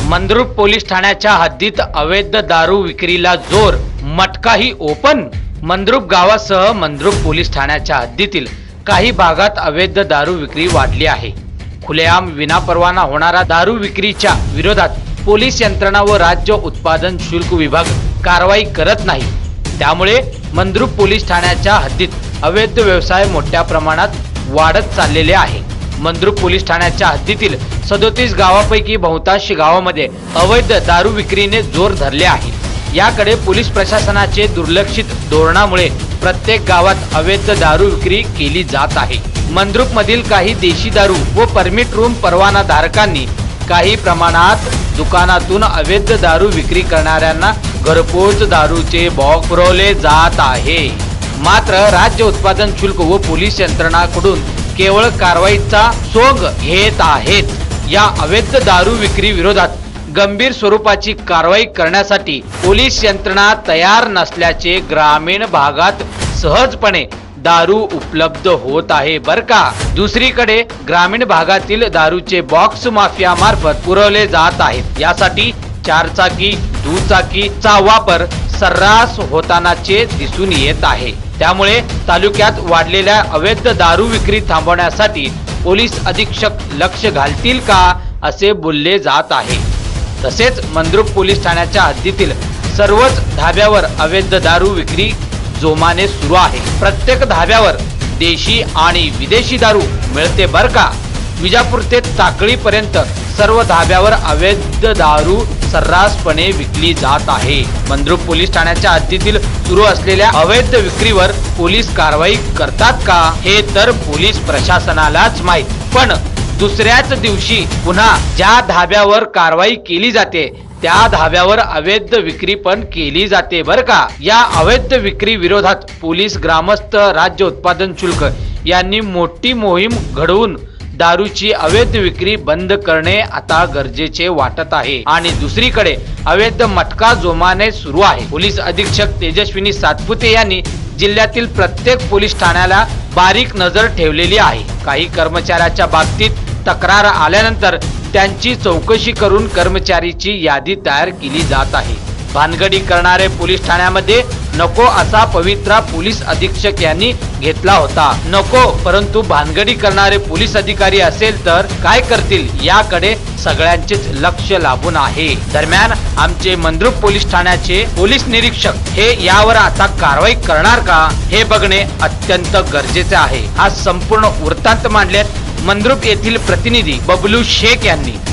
Mandrup police ठाण्याच्या हद्दीत अवैध दारू विक्रीला जोर, मटकाही ओपन। मंद्रुप गावासह मंद्रुप पोलीस ठाण्याच्या हद्दीतील काही भागात अवैध दारू विक्री वाढली आहे। खुलेआम विनापरवाना होणारा दारू विक्रीच्या विरोधात पोलीस यंत्रणा व राज्य उत्पादन शुल्क विभाग कारवाई करत नाही। त्यामुळे मंद्रुप पोलीस ठाण्याच्या हद्दीत अवैध व्यवसाय मोठ्या प्रमाणात वाढत चाललेले आहे। मंद्रुप पोलीस ठाण्याच्या हद्दीतील 37 गावापैकी बहुतांश गावामध्ये अवैध दारू विक्रीने जोर धरले आहे। याकडे पोलीस प्रशासनाचे दुर्लक्षित धोरणामुळे प्रत्येक गावात अवैध दारू विक्री केली जात आहे। मंद्रुप मधील काही देशी दारू व परमिट रूम परवाना धारकांनी काही प्रमाणात दुकानातून अवैध दारू विक्री करणाऱ्यांना घरपोच दारूचे बॉक्स पुरवले जात आहे। मात्र राज्य उत्पादन शुल्क व पोलीस यंत्रणाकडून केवळ कारवाईचा सोंग घेत आहेत। या अवैध दारू विक्री विरोधात गंभीर स्वरूपाची कारवाई करण्यासाठी पोलीस यंत्रणा तयार नसल्याचे ग्रामीण भागात सहजपणे दारू उपलब्ध होत आहे बर का। दुसरीकडे ग्रामीण भागातील दारूचे बॉक्स माफिया मार्फत पुरवले जात आहेत। यासाठी चारचाकी दुचाकीचा वापर सर्रास होतानाचे दिसून येत आहे। त्यामुळे तालुक्यात वाढलेल्या अवैध दारू विक्री थांबवण्यासाठी पोलीस अधीक्षक लक्ष घालतील का असे बोलले जात आहे। तसेच मंद्रुप पोलीस ठाण्याच्या हद्दीतील सर्वच धाब्यावर अवैध दारू विक्री जोमाने सुरू आहे। प्रत्येक धाब्यावर देशी आणि विदेशी दारू मिळते बर का। विजापूर ते टाकळी पर्यंत सर्व धाब्यावर अवैध दारू सर्रासपणे विकली जात आहे। मंद्रुप पोलीस ठाण्याच्या हद्दीतील सुरू असलेल्या अवैध विक्रीवर पोलीस कारवाई करतात का हे तर पोलीस प्रशासनालाच माहित। पण दुसऱ्याच दिवशी पुन्हा ज्या धाब्यावर कारवाई केली जाते त्या धाब्यावर अवैध विक्री पण केली जाते बर का। या अवैध विक्री विरोधात पोलीस, ग्रामस्थ, राज्य उत्पादन शुल्क यांनी मोठी मोहीम घडवून दारूची अवैध विक्री बंद करणे आता गरजेचे वाटत आहे। आणि दुसरीकडे अवैध मटका जोमाने सुरू आहे। पोलीस अधीक्षक तेजस्विनी सातपुते यांनी जिल्ह्यातील प्रत्येक पोलीस ठाण्याला बारीक नजर ठेवलेली आहे। काही कर्मचाऱ्याच्या बाबतीत तक्रार आल्यानंतर त्यांची चौकशी करून कर्मचारीची यादी तयार केली जात आहे। भानगडी करणारे पोलीस ठाण्यामध्ये नको असा पवित्रा पोलीस अधीक्षक यांनी घेतला होता। नको परंतु भानगडी करणारे पोलीस अधिकारी असेल तर काय करतील याकडे सगळ्यांचेच लक्ष लागून आहे। दरम्यान आमचे मंद्रुप पोलीस ठाण्याचे पोलीस निरीक्षक हे यावर आता कारवाई करणार का हे बघणे अत्यंत गरजेचे आहे। हा संपूर्ण वृत्तांत मांडल्यात मंद्रुप येथील प्रतिनिधी बबलू शेख यांनी।